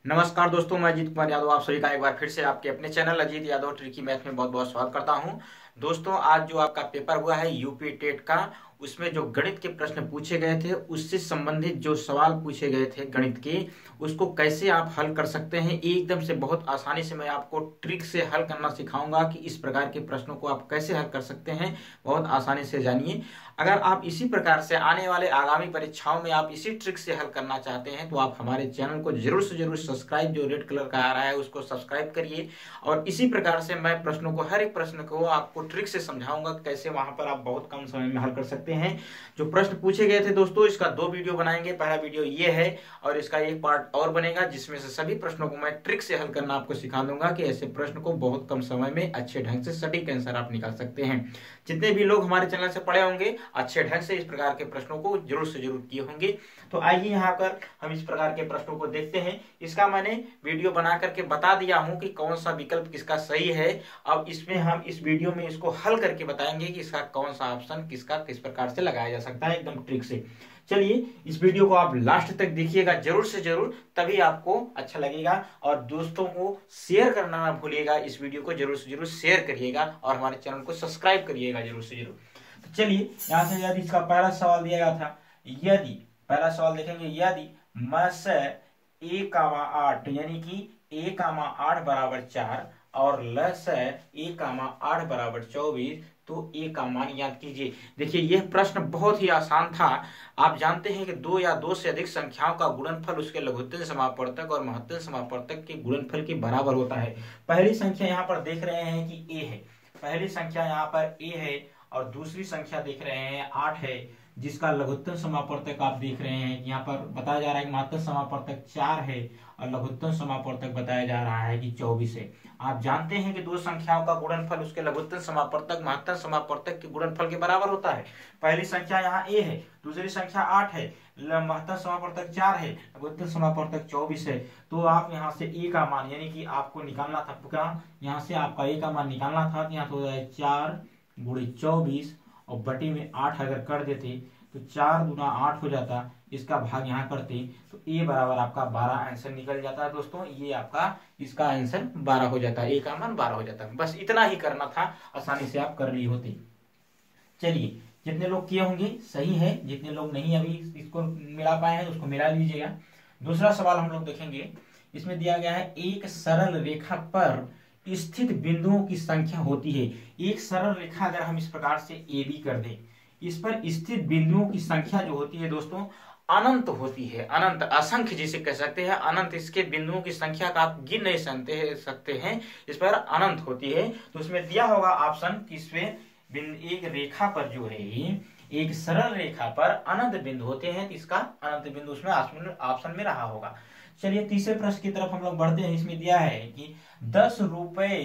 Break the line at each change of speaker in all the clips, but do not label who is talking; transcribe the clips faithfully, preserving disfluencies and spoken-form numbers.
नमस्कार दोस्तों, मैं अजीत कुमार यादव आप सभी का एक बार फिर से आपके अपने channel Ajit Yadav tricky math में बहुत बहुत स्वागत करता हूं। दोस्तों, आज जो आपका पेपर हुआ है यूपी टेट का, उसमें जो गणित के प्रश्न पूछे गए थे उससे संबंधित जो सवाल पूछे गए थे गणित के, उसको कैसे आप हल कर सकते हैं एकदम से बहुत आसानी से मैं आपको ट्रिक से हल करना सिखाऊंगा कि इस प्रकार के प्रश्नों को आप कैसे हल कर सकते हैं। बहुत आसानी से जानिए। अगर आप इसी प्रकार से आने वाले आगामी परीक्षाओं में आप इसी ट्रिक से हल करना चाहते हैं तो आप हमारे चैनल को जरूर से जरूर सब्सक्राइब, जो रेड कलर का आ रहा है उसको सब्सक्राइब करिए। और इसी प्रकार से मैं प्रश्नों को, हर एक प्रश्न को आपको ट्रिक से समझाऊंगा कैसे वहां पर आप बहुत कम समय में हल कर सकते हैं। जो प्रश्न पूछे गए थे दोस्तों, इसका दो वीडियो बनाएंगे। पहला वीडियो ये है और इसका एक पार्ट और बनेगा जिसमें से सभी प्रश्नों को मैं ट्रिक से हल करना आपको सिखा दूंगा कि ऐसे प्रश्न को बहुत कम समय में अच्छे ढंग से सटीक आंसर आप निकाल सकते हैं। जितने भी लोग हमारे चैनल से पढ़े होंगे अच्छे ढंग से इस प्रकार के प्रश्नों को जरूर से जरूर किए होंगे। तो आइए यहाँ पर हम इस प्रकार के प्रश्नों को देखते हैं। इसका मैंने वीडियो बना करके बता दिया हूं कि कौन सा विकल्प किसका सही है। अब इसमें हम इस वीडियो में इसको हल करके बताएंगे कि इसका कौन सा ऑप्शन किसका किस प्रकार से लगाया जा सकता है, एकदम ट्रिक से। चलिए इस वीडियो को आप लास्ट तक देखिएगा जरूर से जरूर, तभी आपको अच्छा लगेगा। और दोस्तों को शेयर करना ना भूलिएगा, इस वीडियो को जरूर से जरूर शेयर करिएगा और हमारे चैनल को सब्सक्राइब करिएगा जरूर से जरूर। तो चलिए यहाँ से यदि इसका पहला सवाल दिया गया था, यदि पहला सवाल देखेंगे, यदि मस ए कामा आठ यानी कि ए कामा आठ बराबर चार और लस ए कामा आठ बराबर चौबीस, तो ए का मान याद कीजिए। देखिए यह प्रश्न बहुत ही आसान था। आप जानते हैं कि दो या दो से अधिक संख्याओं का गुणनफल उसके लघुत्तम समापवर्तक और महत्तम समापवर्तक के गुणनफल के बराबर होता है। पहली संख्या यहाँ पर देख रहे हैं कि ए है, पहली संख्या यहाँ पर ए है और दूसरी संख्या देख रहे हैं आठ है, जिसका लघुत्तम समापवर्तक आप देख रहे हैं यहाँ पर बताया जा रहा है कि महत्तम समापवर्तक चार है और लघुत्तम समापवर्तक बताया जा रहा है कि चौबीस है। आप जानते हैं कि दो संख्याओं का गुणनफल उसके लघुत्तम समापवर्तक महत्तम समापवर्तक के गुणनफल के बराबर होता है। पहली संख्या यहाँ ए है, दूसरी संख्या आठ है, महत्तम समापवर्तक चार है, लघुत्तम समापवर्तक चौबीस है। तो आप यहाँ से ए का मान यानी कि आपको निकालना था, क्या यहाँ से आपका ए का मान निकालना था, यहाँ तो हो जाए चार गुणे चौबीस और बटे में आठ अगर कर देते तो चार गुना आठ हो जाता, इसका भाग यहाँ करते तो ए बराबर आपका बारह आंसर निकल जाता है। दोस्तों ये आपका इसका आंसर बारह हो जाता है, ए का मान बारह हो जाता है। बस इतना ही करना था, आसानी से आप कर लिए होते। चलिए जितने लोग किए होंगे सही है, जितने लोग नहीं अभी इसको मिला पाए हैं उसको मिला लीजिएगा। दूसरा सवाल हम लोग देखेंगे। इसमें दिया गया है एक सरल रेखा पर स्थित बिंदुओं की संख्या होती है। एक सरल रेखा अगर हम इस प्रकार से ए बी कर दें, इस पर स्थित बिंदुओं की संख्या जो होती है दोस्तों अनंत होती है, अनंत, असंख्य जिसे कह सकते हैं। अनंत, इसके बिंदुओं की संख्या का आप गिन नहीं सकते सकते हैं, इस पर अनंत होती है। तो उसमें दिया होगा ऑप्शन कि इसमें एक रेखा पर जो है, एक सरल रेखा पर अनंत बिंदु होते हैं, तो इसका अनंत बिंदु उसमें ऑप्शन में रहा होगा। चलिए तीसरे प्रश्न की तरफ हम लोग बढ़ते हैं। इसमें दिया है कि दस रुपए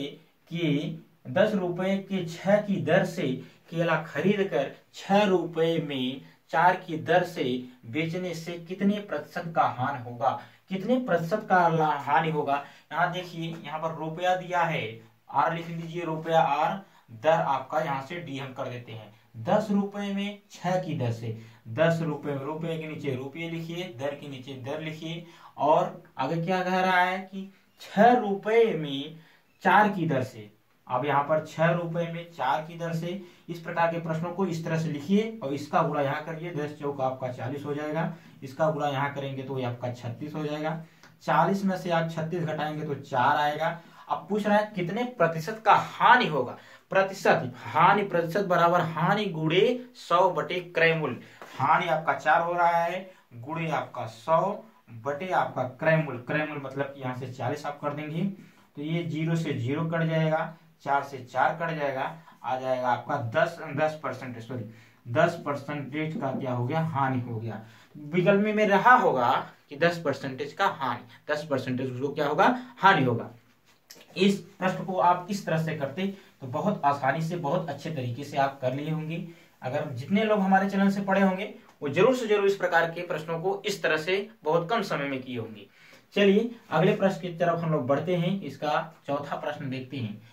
के दस रुपए के छह की दर से केला खरीद कर छह रुपए में चार की दर से बेचने से कितने प्रतिशत का हानि होगा, कितने प्रतिशत का हानि होगा। यहाँ देखिए यहाँ पर रुपया दिया है, आर लिख लीजिए, रुपया आर, दर आपका यहाँ से डी हम कर देते हैं। दस रुपए में छह की दर से, दस रुपए में रुपए के नीचे रुपये लिखिए, दर के नीचे दर लिखिए, और आगे क्या कह रहा है कि छह रुपए में चार की दर से। अब यहाँ पर छह रुपए में चार की दर से, इस प्रकार के प्रश्नों को इस तरह से लिखिए और इसका गुणा यहाँ करिए, दस चौका आपका चालीस हो जाएगा, इसका गुणा यहाँ करेंगे तो ये आपका छत्तीस हो जाएगा। चालीस में से आप छत्तीस घटाएंगे तो चार आएगा। अब पूछ रहा है कितने प्रतिशत का हानि होगा। प्रतिशत, हानि प्रतिशत बराबर हानि गुणे सौ बटे क्रय मूल्य। हानि आपका चार हो रहा है, गुणे आपका सौ बटे आपका क्रय मूल्य। क्रय मूल्य मतलब यहाँ से चालीस आप कर देंगे तो ये जीरो से जीरो कट जाएगा, चार से चार कट जाएगा, आ जाएगा आपका दस दस परसेंटेज सॉरी दस परसेंटेज का क्या हो गया, हानि हो गया। विकल्प में रहा होगा कि दस परसेंटेज का हानि, दस परसेंटेज उसको क्या होगा, हानि होगा। इस प्रश्न को आप इस तरह से करते तो बहुत आसानी से, बहुत अच्छे तरीके से आप कर लिए होंगे। अगर जितने लोग हमारे चैनल से पढ़े होंगे वो जरूर से जरूर इस प्रकार के प्रश्नों को इस तरह से बहुत कम समय में किए होंगे। चलिए अगले प्रश्न की तरफ हम लोग बढ़ते हैं। इसका चौथा प्रश्न देखते हैं।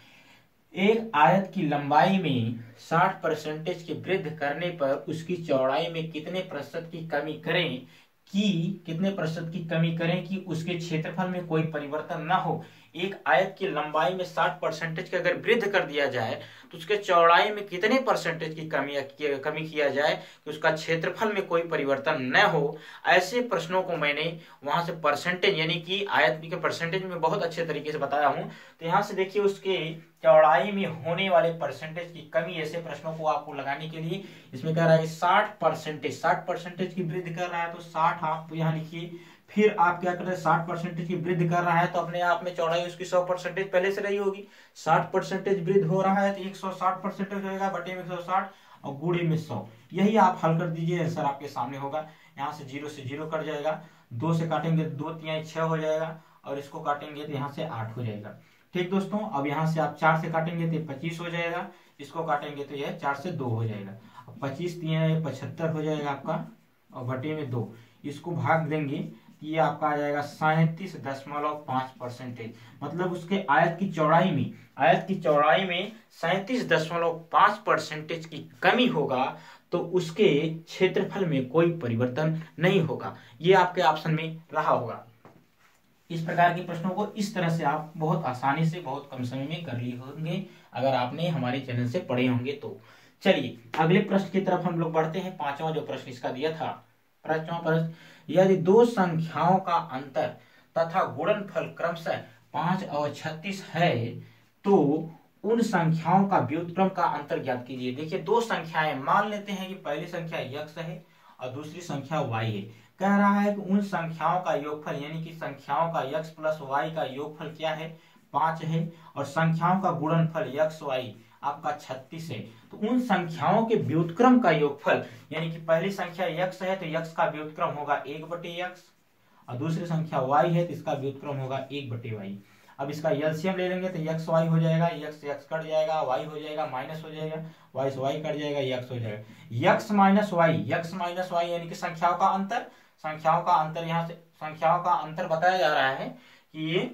एक आयत की लंबाई में साठ परसेंटेज की वृद्धि करने पर उसकी चौड़ाई में कितने प्रतिशत की कमी करें कि कितने प्रतिशत की कमी करें कि उसके क्षेत्रफल में कोई परिवर्तन ना हो। एक आयत की लंबाई में साठ परसेंटेज की अगर वृद्धि कर दिया जाए तो उसके चौड़ाई में कितने परसेंटेज की कमी कमी किया जाए कि उसका क्षेत्रफल में कोई परिवर्तन न हो। ऐसे प्रश्नों को मैंने वहां से परसेंटेज यानी कि आयत के परसेंटेज में बहुत अच्छे तरीके से बताया हूं। तो यहाँ से देखिए उसके चौड़ाई में होने वाले परसेंटेज की कमी, ऐसे प्रश्नों को आपको लगाने के लिए इसमें कह रहा है साठ परसेंटेज साठ परसेंटेज की वृद्धि कर रहा है तो साठ आप यहाँ लिखिए। फिर आप क्या कर रहे हैं, साठ परसेंटेज की वृद्धि कर रहा है तो अपने आप में चौड़ाई उसकी सौ परसेंटेज पहले से रही होगी। साठ परसेंटेज वृद्धि हो रहा है तो एक सौ साठ परसेंटेज होगा बटे में एक सौ साठ और गुणे में सौ। यही आप हल कर दीजिए, आंसर आपके सामने होगा। यहाँ से जीरो से जीरो कट जाएगा, दो से काटेंगे दो तिहाई छह हो जाएगा और इसको काटेंगे तो यहाँ से आठ हो जाएगा। ठीक दोस्तों, अब यहाँ से आप चार से काटेंगे तो पच्चीस हो जाएगा, इसको काटेंगे तो यह चार से दो हो जाएगा। पच्चीस तिहाई पचहत्तर हो जाएगा आपका और बटे में दो, इसको भाग देंगे ये आपका आ जाएगा सैंतीस दशमलव पांच परसेंटेज। मतलब उसके आयत की चौड़ाई में आयत की चौड़ाई में सैंतीस दशमलव पांच परसेंटेज की कमी होगा तो उसके क्षेत्रफल में कोई परिवर्तन नहीं होगा। ये आपके ऑप्शन में रहा होगा। इस प्रकार के प्रश्नों को इस तरह से आप बहुत आसानी से बहुत कम समय में कर लिए होंगे अगर आपने हमारे चैनल से पढ़े होंगे तो। चलिए अगले प्रश्न की तरफ हम लोग बढ़ते हैं। पांचवा जो प्रश्न इसका दिया था, पांचवा प्रश्न, यदि दो संख्याओं का अंतर तथा गुणनफल क्रमशः पांच और छत्तीस है तो उन संख्याओं का व्युत्क्रम का अंतर ज्ञात कीजिए। देखिए दो संख्याएं, मान लेते हैं कि पहली संख्या x है और दूसरी संख्या y है। कह रहा है कि उन संख्याओं का योगफल यानी कि संख्याओं का x प्लस y का योगफल क्या है, पांच है, और संख्याओं का गुणनफल x y आपका छत्तीस है। तो उन संख्याओं के व्युत्क्रम का योगफल यानी कि पहली संख्या x है तो x का व्युत्क्रम होगा एक बटे x और दूसरी संख्या y है तो इसका व्युत्क्रम होगा एक बटे y। अब इसका एलसीएम ले लेंगे तो x y हो जाएगा, x x कट जाएगा, y हो जाएगा, माइनस हो जाएगा, y से y कट जाएगा, x हो जाएगा। x minus y x minus y यानी कि संख्याओं का अंतर संख्याओं का अंतर यहाँ से संख्याओं का अंतर बताया जा रहा है कि ये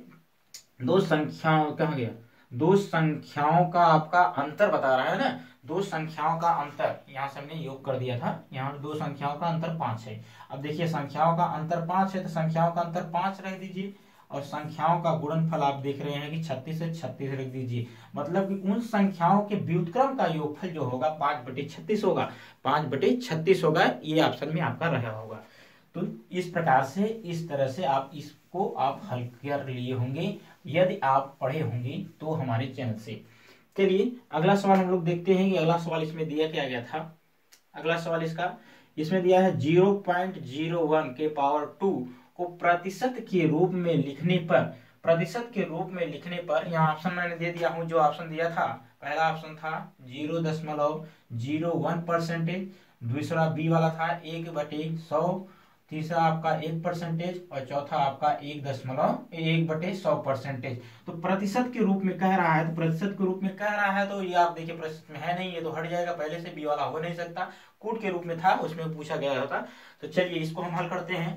दो संख्याओं कहाँ गया, दो संख्याओं का आपका अंतर बता रहा है ना। दो संख्याओं का अंतर यहाँ से हमने योग कर दिया था, यहाँ दो संख्याओं का अंतर पांच है। अब देखिए संख्याओं का अंतर पांच है तो संख्याओं का अंतर पांच रख दीजिए और संख्याओं का गुणनफल आप देख रहे हैं कि छत्तीस है, छत्तीस रख दीजिए। मतलब कि उन संख्याओं के व्युत्क्रम का योगफल जो होगा पांच बटे छत्तीस होगा, पांच बटे छत्तीस होगा। ये ऑप्शन में आपका रहा होगा। तो इस प्रकार से इस तरह से आप इसको आप हल कर लिए होंगे यदि आप पढ़े होंगे तो हमारे चैनल से। चलिए अगला सवाल हम लोग देखते हैं कि अगला सवाल इसमें दिया क्या गया था। अगला सवाल इसका इसमें दिया है जीरो पॉइंट जीरो वन के पावर टू को प्रतिशत के रूप में लिखने पर प्रतिशत के रूप में लिखने पर यहाँ ऑप्शन मैंने दे दिया हूँ। जो ऑप्शन दिया था पहला ऑप्शन था जीरो दशमलव जीरो वन परसेंटेज, दूसरा बी वाला था एक बटे सौ, तीसरा आपका एक परसेंटेज और चौथा आपका एक दशमलव एक बटे सौ परसेंटेज। तो प्रतिशत के रूप में कह रहा है तो प्रतिशत के रूप में कह रहा है तो ये आप देखिए प्रतिशत में है नहीं, ये तो हट जाएगा, पहले से बी वाला हो नहीं सकता, कूट के रूप में था उसमें पूछा गया होता। तो चलिए इसको हम हल करते हैं।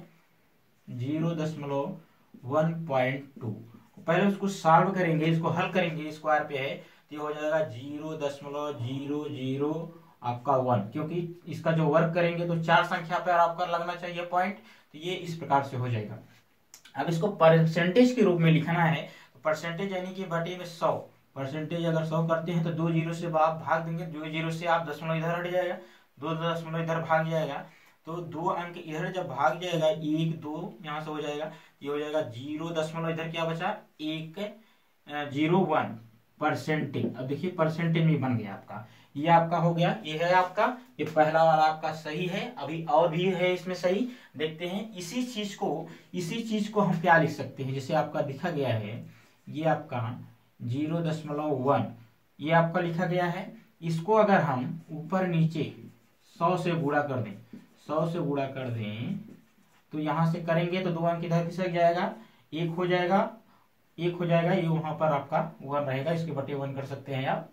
जीरो दशमलव वन पॉइंट टू पहले उसको सॉल्व करेंगे, इसको हल करेंगे, स्क्वायर पे है तो ये हो जाएगा जीरो दशमलव जीरो जीरो आपका वन, क्योंकि इसका जो वर्क करेंगे तो चार संख्या पर आपका लगना चाहिए पॉइंट, तो ये इस प्रकार से हो जाएगा। अब इसको परसेंटेज के रूप में लिखना है तो परसेंटेज यानी कि बटे में सौ, परसेंटेज अगर सौ करते हैं तो दो जीरो से आप भाग देंगे, दो जीरो से आप दशमलव इधर हट जाएगा, दो दशमलव इधर भाग जाएगा, तो दो अंक इधर जब भाग जाएगा एक दो यहाँ से हो जाएगा, ये हो जाएगा जीरो दशमलव इधर क्या बचा एक जीरो वन परसेंटेज। अब देखिए परसेंटेज में बन गया आपका, ये आपका हो गया, ये है आपका, ये पहला वाला आपका सही है। अभी और भी है इसमें सही, देखते हैं। इसी चीज को इसी चीज को हम क्या लिख सकते हैं, जैसे आपका लिखा गया है ये आपका जीरो दशमलव वन ये आपका लिखा गया है, इसको अगर हम ऊपर नीचे सौ से गुणा कर दें, सौ से गुणा कर दें तो यहां से करेंगे तो दो अंक इधर खिसक जाएगा, एक हो जाएगा, एक हो जाएगा, ये वहां पर आपका वन रहेगा, इसके बटे वन कर सकते हैं आप,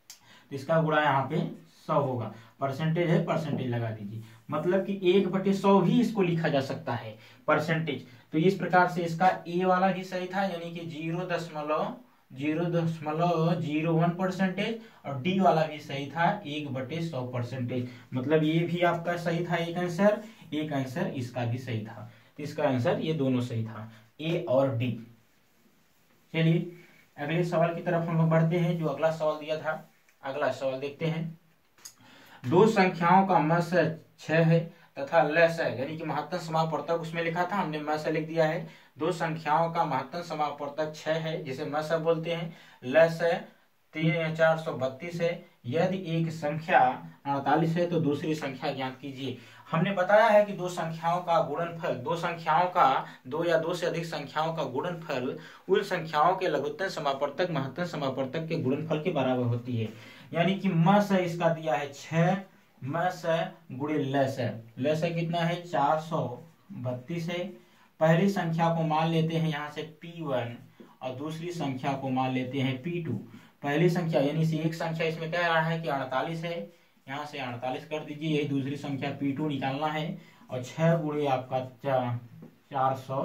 तो इसका गुणा यहाँ पे सौ होगा, परसेंटेज है परसेंटेज लगा दीजिए। मतलब कि एक बटे सौ भी इसको लिखा जा सकता है परसेंटेज। तो इस प्रकार से इसका ए वाला भी सही था यानी कि जीरो दशमलव जीरो दशमलव जीरो वन परसेंटेज, और डी वाला भी सही था एक बटे सौ परसेंटेज। मतलब ये भी आपका सही था एक आंसर, एक आंसर इसका भी सही था। तो इसका आंसर ये दोनों सही था, ए और डी। चलिए अगले सवाल की तरफ हम लोग बढ़ते हैं। जो अगला सवाल दिया था, अगला सवाल देखते हैं। दो संख्याओं का मस छह है तथा लस है, यानी कि महत्तम समापवर्तक उसमें लिखा था, हमने मस लिख दिया है। दो संख्याओं का महत्तम समापवर्तक छह है, जिसे मस बोलते हैं। लस है तीन चार सौ बत्तीस है। यदि एक संख्या अड़तालीस है तो दूसरी संख्या ज्ञात कीजिए। हमने बताया है कि दो संख्याओं का गुणनफल, दो संख्याओं का, दो या दो से अधिक संख्याओं का गुणनफल उन संख्याओं के लघुत्तम समापवर्तक महत्तम समापवर्तक के गुणनफल के बराबर होती है। यानी कि मस है इसका दिया है छह, मस है गुणे लस है। लस है कितना है, चार सौ बत्तीस है। पहली संख्या को मान लेते हैं यहाँ से पी वन और दूसरी संख्या को मान लेते हैं पी टू। पहली संख्या यानी से एक संख्या इसमें कह रहा है कि अड़तालीस है, यहाँ से अड़तालीस कर दीजिए, यही दूसरी संख्या पी टू निकालना है। और छह गुणे आपका चार सौ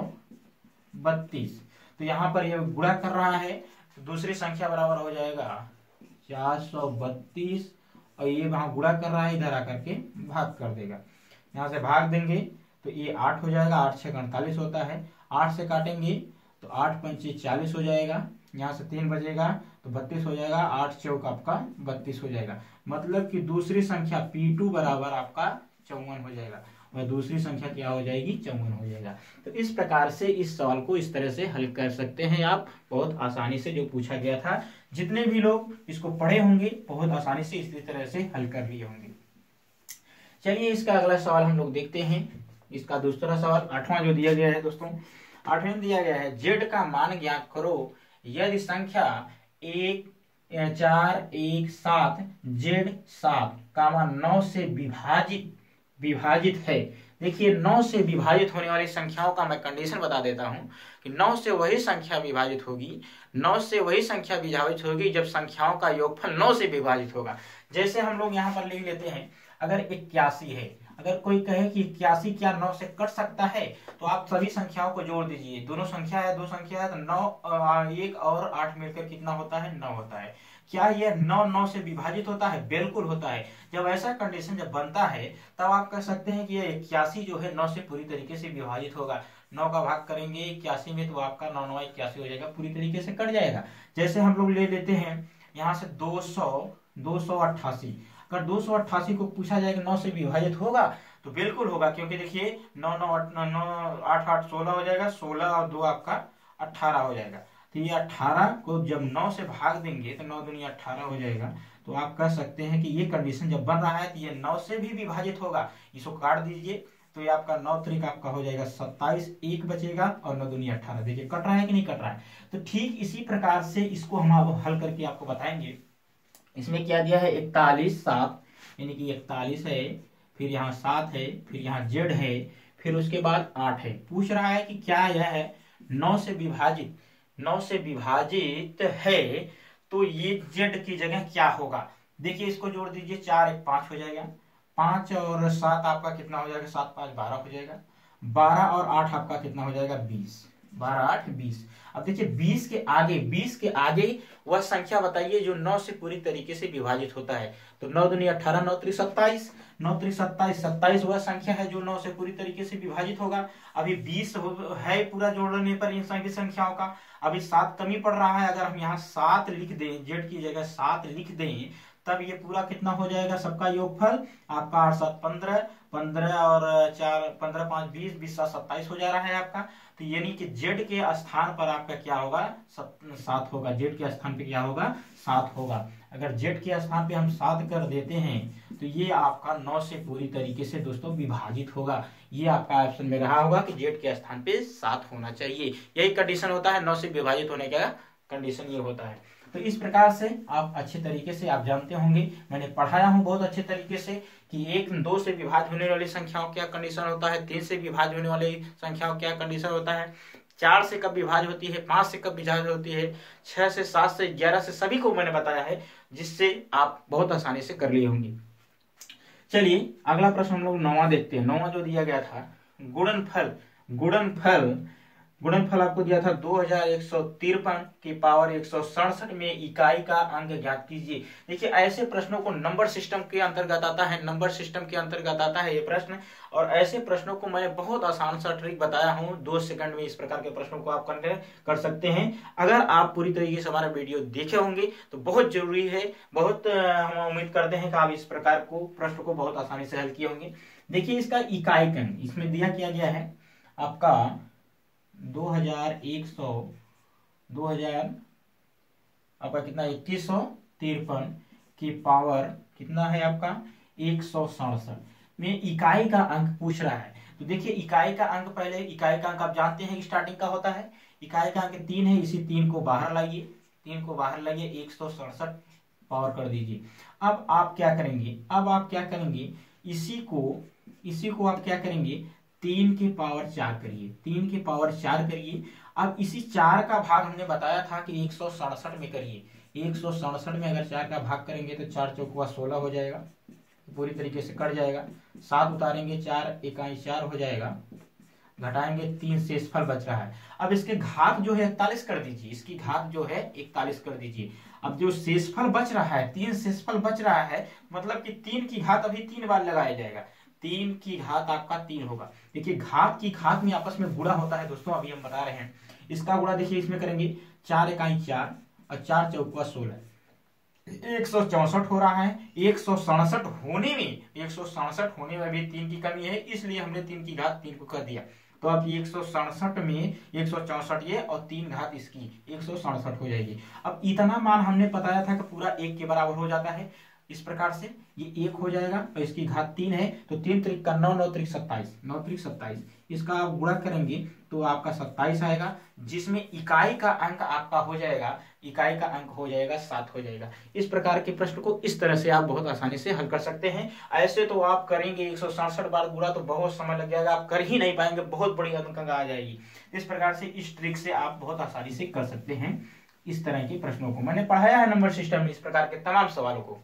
बत्तीस, तो यहाँ पर यह गुणा कर रहा है, तो दूसरी संख्या बराबर हो जाएगा चार सौ बत्तीस, और ये वहां गुणा कर रहा है, इधर आकर के भाग कर देगा। यहाँ से भाग देंगे तो ये आठ हो जाएगा, आठ छः अड़तालीस होता है। आठ से काटेंगे तो आठ पंचे चालीस हो जाएगा, यहाँ से तीन बचेगा तो बत्तीस हो जाएगा, आठ चौक आपका बत्तीस हो जाएगा। मतलब कि दूसरी संख्या पी टू बराबर आपका चौवन हो जाएगा, और दूसरी संख्या क्या हो जाएगी, चौवन हो जाएगा। तो इस प्रकार से इस सवाल को इस तरह से हल कर सकते हैं आप, बहुत आसानी से, जो पूछा गया था। जितने भी लोग इसको पढ़े होंगे बहुत आसानी से इसी तरह से हल कर लिए होंगे। चलिए इसका अगला सवाल हम लोग देखते हैं। इसका दूसरा सवाल आठवां जो दिया गया है दोस्तों, आठवें में दिया गया है जेड का मान ज्ञात करो यदि संख्या एक चार एक सात जेड सात कामा नौ से विभाजित विभाजित है। देखिए नौ से विभाजित होने वाली संख्याओं का मैं कंडीशन बता देता हूं कि नौ से वही संख्या विभाजित होगी, नौ से वही संख्या विभाजित होगी जब संख्याओं का योगफल नौ से विभाजित होगा। जैसे हम लोग यहाँ पर लिख लेते हैं, अगर इक्यासी है, अगर कोई कहे कि इक्यासी क्या नौ से कट सकता है, तो आप सभी संख्याओं को जोड़ दीजिए। दोनों संख्या है, दो संख्या है, तो नौ एक और आठ मिलकर कितना होता है, नौ होता है। क्या यह नौ नौ से विभाजित होता है? बिल्कुल होता है। जब ऐसा कंडीशन जब बनता है तब आप कह सकते हैं कि यह इक्यासी जो है नौ से पूरी तरीके से विभाजित होगा। नौ का भाग करेंगे इक्यासी में तो आपका नौ नौ इक्यासी हो जाएगा, पूरी तरीके से कट जाएगा। जैसे हम लोग ले लेते हैं यहाँ से दो सौ दो सौ अट्ठासी, अगर दो सौ अट्ठासी को पूछा जाए कि नौ से विभाजित होगा तो बिल्कुल होगा, क्योंकि देखिए नौ नौ नौ आठ आठ सोलह हो जाएगा, सोलह और दो आपका अट्ठारह हो जाएगा। तो ये अट्ठारह को जब नौ से भाग देंगे तो नौ दुनिया अट्ठारह हो जाएगा। तो आप कह सकते हैं कि ये कंडीशन जब बन रहा है तो ये नौ से भी विभाजित होगा। इसको काट दीजिए तो ये आपका नौ तरीका आपका हो जाएगा सत्ताईस, एक बचेगा और नौ दुनिया अट्ठारह। देखिए कट रहा है कि नहीं कट रहा है। तो ठीक इसी प्रकार से इसको हम अब हल करके आपको बताएंगे। इसमें क्या दिया है, इकतालीस सात, यानी कि इकतालीस है, फिर यहाँ सात है, फिर यहाँ जेड है, फिर उसके बाद आठ है। पूछ रहा है कि क्या यह है नौ से विभाजित, नौ से विभाजित है तो ये जेड की जगह क्या होगा। देखिए इसको जोड़ दीजिए, चार एक पांच हो जाएगा, पांच और सात आपका कितना हो जाएगा, सात पांच बारह हो जाएगा, बारह और आठ आपका कितना हो जाएगा, बीस, बारह आठ बीस। अब देखिए बीस के आगे, बीस के आगे वह संख्या बताइए जो नौ से पूरी तरीके से विभाजित होता है। तो नौ दुनी अठारह, नौ त्रिक सत्ताईस, नौ त्रिक सत्ताईस, सत्ताईस वह संख्या है जो नौ से पूरी तरीके से विभाजित होगा। अभी बीस है पूरा जोड़ने पर इन सभी संख्याओं का, अभी सात कमी पड़ रहा है। अगर हम यहाँ सात लिख दें, जेड की जगह सात लिख दें, तब ये पूरा कितना हो जाएगा, सबका योगफल आपका आठ सात पंद्रह, पंद्रह और चार पंद्रह पांच बीस, बीस सात सत्ताईस हो जा रहा है आपका। तो यानी कि जेड के स्थान पर आपका क्या होगा, सात होगा। जेड के स्थान पे क्या होगा, सात होगा। अगर जेड के स्थान पे हम सात कर देते हैं तो ये आपका नौ से पूरी तरीके से दोस्तों विभाजित होगा। ये आपका ऑप्शन में रहा होगा कि जेड के स्थान पे सात होना चाहिए। यही कंडीशन होता है, नौ से विभाजित होने का कंडीशन ये होता है। तो इस प्रकार से आप अच्छे तरीके से आप जानते होंगे, मैंने पढ़ाया हूं बहुत अच्छे तरीके से कि एक दो से विभाज्य होने वाली संख्याओं क्या कंडीशन होता है, तीन से विभाज्य होने वाली संख्याओं क्या कंडीशन होता है, चार से कब विभाज्य होती है, पांच से कब विभाज्य होती है, छह से, सात से, ग्यारह से, सभी को मैंने बताया है, जिससे आप बहुत आसानी से कर लिए होंगे। चलिए अगला प्रश्न हम लोग नौवां देखते हैं। नौवां जो दिया गया था, गुणनफल, गुणनफल गुणनफल आपको दिया था दो हजार एक सौ तिरपन की पावर एक सौ सड़सठ में इकाई का अंक ज्ञात कीजिए। देखिए ऐसे प्रश्नों को नंबर सिस्टम के अंतर्गत आता है, नंबर सिस्टम के अंतर्गत आता है ये प्रश्न। और ऐसे प्रश्नों को मैंने बहुत आसान सा ट्रिक बताया हूं, दो सेकंड में इस प्रकार के प्रश्नों को आप करने कर सकते हैं। अगर आप पूरी तरीके से हमारा वीडियो देखे होंगे तो बहुत जरूरी है, बहुत हम उम्मीद करते हैं कि आप इस प्रकार को प्रश्न को बहुत आसानी से हल किए होंगे। देखिए इसका इकाई का इसमें दिया किया गया है आपका दो हजार एक सौ दो हजार आपका कितना इक्कीस सौ तिरपन की पावर कितना है आपका एक सौ सड़सठ में इकाई का अंक पूछ रहा है। तो देखिए इकाई का अंक, पहले इकाई का अंक आप जानते हैं स्टार्टिंग का होता है, इकाई का अंक तीन है, इसी तीन को बाहर लाइए, तीन को बाहर लाइए, एक सौ सड़सठ पावर कर दीजिए। अब आप क्या करेंगे, अब आप क्या करेंगे, इसी को इसी को आप क्या करेंगे, तीन के पावर चार करिए, तीन के पावर चार करिए। अब इसी चार का भाग हमने बताया था कि एक सौ सड़सठ में करिए, एक सौ सड़सठ में अगर चार का भाग करेंगे तो चार चौकुआ सोलह हो जाएगा, पूरी तरीके से कट जाएगा। सात उतारेंगे, चार इकाई चार हो जाएगा, घटाएंगे तीन, शेषफल बच रहा है। अब इसके घात जो है इकतालीस कर दीजिए, इसकी घात जो है इकतालीस कर दीजिए। अब जो शेषफल बच रहा है, तीन शेषफल बच रहा है, मतलब कि तीन की घात अभी तीन बार लगाया जाएगा, तीन की घात आपका तीन होगा। देखिए घात की घात में आपस में गुणा होता है दोस्तों, अभी हम बता रहे हैं। इसका गुणा देखिए इसमें करेंगे, चार इकाई चार और चार चौकुआ सोलह, एक सौ चौसठ हो रहा है। एक सौ सड़सठ होने में एक सौ सड़सठ होने में भी तीन की कमी है, इसलिए हमने तीन की घात तीन को कर दिया। तो अब एक सौ सड़सठ में एक सौ चौसठ ये और तीन घात इसकी एक सौ सड़सठ हो जाएगी। अब इतना मान हमने बताया था कि पूरा एक के बराबर हो जाता है, इस प्रकार से ये एक हो जाएगा और इसकी घात तीन है, तो तीन त्रिक का नौ, नौ त्रिक सत्ताईस, नौ त्रिक सत्ताईस, इसका आप गुणा करेंगे तो आपका सत्ताईस आएगा, जिसमें इकाई का अंक आपका हो जाएगा, इकाई का अंक हो जाएगा सात हो जाएगा। इस प्रकार के प्रश्न को इस तरह से आप बहुत आसानी से हल कर सकते हैं। ऐसे तो आप करेंगे एक सौ सड़सठ बार गुणा तो बहुत समय लग जाएगा, आप कर ही नहीं पाएंगे, बहुत बड़ी अंक आ जाएगी। इस प्रकार से इस ट्रिक से आप बहुत आसानी से कर सकते हैं इस तरह के प्रश्नों को। मैंने पढ़ाया है नंबर सिस्टम में इस प्रकार के तमाम सवालों को।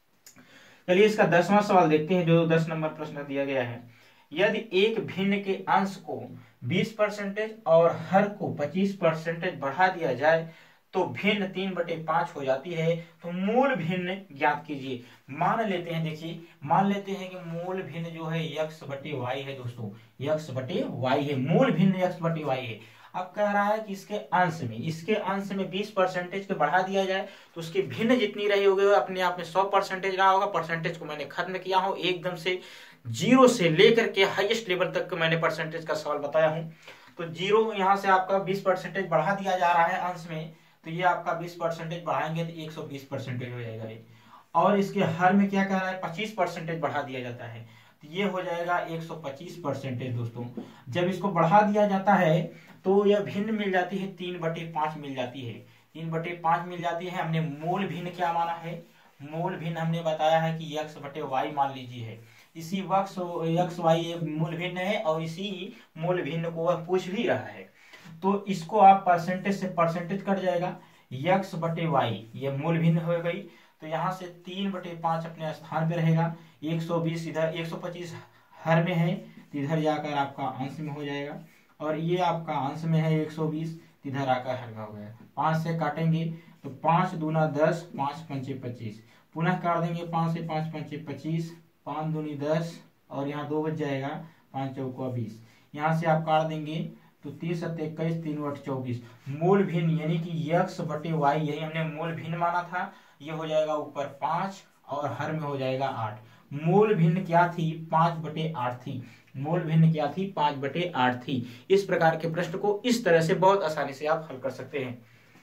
चलिए इसका दसवां सवाल देखते हैं, जो दस नंबर प्रश्न दिया गया है। यदि एक भिन्न के अंश को बीस परसेंटेज और हर को पच्चीस परसेंटेज बढ़ा दिया जाए तो भिन्न तीन बटे पांच हो जाती है, तो मूल भिन्न ज्ञात कीजिए। मान लेते हैं, देखिए मान लेते हैं कि मूल भिन्न जो है यक्स बटे वाई है दोस्तों, यक्स बटे वाई है, मूल भिन्न यक्स बटे वाई है। अब कह रहा है कि इसके अंश में इसके अंश में बीस परसेंटेज को बढ़ा दिया जाए तो उसकी भिन्न जितनी रही होगी वो अपने आप में सौ परसेंटेज रहा होगा। परसेंटेज को मैंने खत्म किया हूं, एकदम से जीरो से लेकर के हाईएस्ट लेवल तक मैंने परसेंटेज का सवाल बताया हूं। तो जीरो यहां से आपका बीस परसेंटेज बढ़ा दिया जा रहा है अंश में, तो ये आपका बीस परसेंटेज बढ़ाएंगे तो एक सौ बीस परसेंटेज हो जाएगा ये। और इसके हर में क्या कह रहा है, पच्चीस परसेंटेज बढ़ा दिया जाता है, तो ये हो जाएगा एक सौ पच्चीस परसेंटेज दोस्तों। जब इसको बढ़ा दिया जाता है तो यह भिन्न मिल जाती है, तीन बटे पांच मिल जाती है, तीन बटे पांच मिल जाती है। हमने मूल भिन्न क्या माना है, मूल भिन्न हमने बताया है कि यक्स बटे वाई मान लीजिए है, इसी वक्स यक्स वाई मूल भिन्न है और इसी मूल भिन्न को वह पूछ भी रहा है। तो इसको आप परसेंटेज से परसेंटेज कट जाएगा, यक्स बटे वाई ये मूल भिन्न हो गई, तो यहाँ से तीन बटे पांच अपने स्थान पे रहेगा, एक सौ बीस इधर, एक सौ पच्चीस हर में है तो इधर जाकर आपका अंश में हो जाएगा, और ये आपका अंश में है एक सौ बीस, इधर आकर हर में हो गया। पांच से काटेंगे तो पांच दूना दस, पांच पंचे पच्चीस, पुनः काट देंगे पांच से, पांच पंचे पच्चीस, पांच दूनी दस और यहाँ दो बच जाएगा, पांच चौका बीस, यहाँ से आप काट देंगे तो तीस सत्ते इक्कीस, तीन वट चौबीस। मूल भिन्न यानी कि यक्स बटे वाई यही हमने मूल भिन्न माना था, ये हो जाएगा ऊपर पांच और हर में हो जाएगा आठ। मूल भिन्न क्या थी, पांच बटे आठ थी, मूल भिन्न क्या थी, पांच बटे आठ थी। इस प्रकार के प्रश्न को इस तरह से बहुत आसानी से आप हल कर सकते हैं।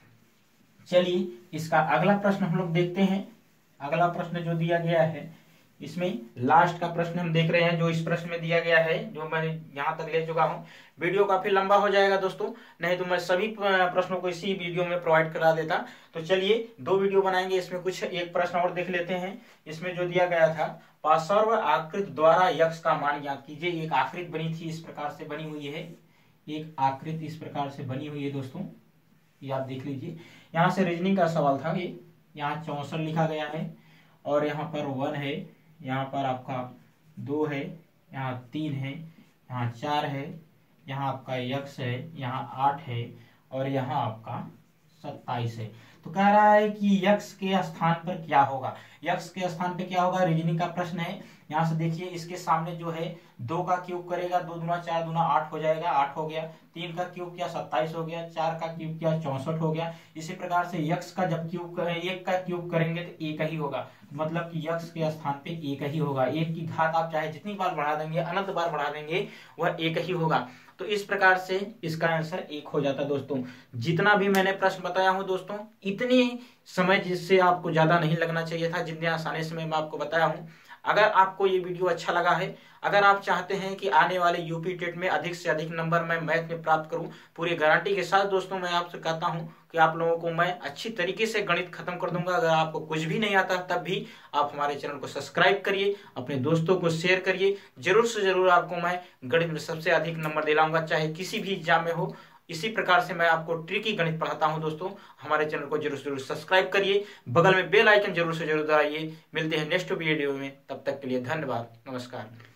चलिए इसका अगला प्रश्न हम लोग देखते हैं। अगला प्रश्न जो दिया गया है, इसमें लास्ट का प्रश्न हम देख रहे हैं जो इस प्रश्न में दिया गया है, जो मैं यहाँ तक ले चुका हूँ। वीडियो काफी लंबा हो जाएगा दोस्तों, नहीं तो मैं सभी प्रश्नों को इसी वीडियो में प्रोवाइड करा देता। तो चलिए दो वीडियो बनाएंगे, इसमें कुछ एक प्रश्न और देख लेते हैं। इसमें जो दिया गया था, पार्श्व आकृति द्वारा यक्स का मान ज्ञात कीजिए। एक आकृति बनी थी, इस प्रकार से बनी हुई है, एक आकृति इस प्रकार से बनी हुई है दोस्तों, ये आप देख लीजिए। यहाँ से रीजनिंग का सवाल था ये, यहाँ चौसठ लिखा गया है और यहाँ पर वन है, यहाँ पर आपका दो है, यहाँ तीन है, यहाँ चार है, यहाँ आपका यक्स है, यहाँ आठ है और यहाँ आपका सत्ताईस है। तो कह रहा है कि यक्स के स्थान पर क्या होगा, यक्स के स्थान पे क्या होगा, रीजनिंग का प्रश्न है। यहाँ से देखिए इसके सामने जो है दो का क्यूब करेगा, दो दुना चार दुना आठ हो जाएगा, आठ हो गया। तीन का क्यूब किया सत्ताईस हो गया, चार का क्यूब किया चौसठ हो गया। इसी प्रकार से यक्स का जब क्यूब एक का क्यूब करेंगे तो एक ही होगा, मतलब कि यक्स के स्थान पे एक ही होगा। एक की घात आप चाहे जितनी बार बढ़ा देंगे, अनंत बार बढ़ा देंगे, वह एक ही होगा। तो इस प्रकार से इसका आंसर एक हो जाता है। दोस्तों जितना भी मैंने प्रश्न बताया हूं दोस्तों, इतनी समय जिससे आपको ज्यादा नहीं लगना चाहिए था, जितने आसानी से मैं आपको बताया हूं। अगर आपको ये वीडियो अच्छा लगा है, अगर आप चाहते हैं कि आने वाले यूपी टेट में अधिक से अधिक नंबर मैं मैथ में प्राप्त करूं पूरी गारंटी के साथ, दोस्तों मैं आपसे कहता हूं कि आप लोगों को मैं अच्छी तरीके से गणित खत्म कर दूंगा। अगर आपको कुछ भी नहीं आता तब भी आप हमारे चैनल को सब्सक्राइब करिए, अपने दोस्तों को शेयर करिए। जरूर से जरूर आपको मैं गणित में सबसे अधिक नंबर दिलाऊंगा, चाहे किसी भी एग्जाम में हो। इसी प्रकार से मैं आपको ट्रिकी गणित पढ़ाता हूं। दोस्तों हमारे चैनल को जरूर से जरूर सब्सक्राइब करिए, बगल में बेल आइकन जरूर से जरूर दबाइए। मिलते हैं नेक्स्ट वीडियो में, तब तक के लिए धन्यवाद, नमस्कार।